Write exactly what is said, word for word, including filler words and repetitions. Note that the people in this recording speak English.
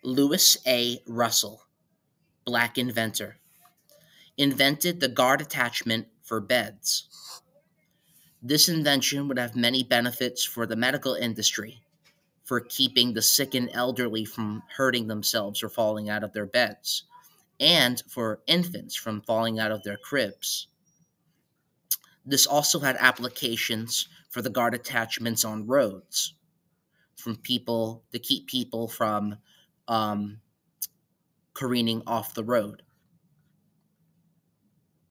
Lewis A. Russell, black inventor, invented the guard attachment for beds. This invention would have many benefits for the medical industry, for keeping the sick and elderly from hurting themselves or falling out of their beds, and for infants from falling out of their cribs. This also had applications for the guard attachments on roads, from people to keep people from um, careening off the road.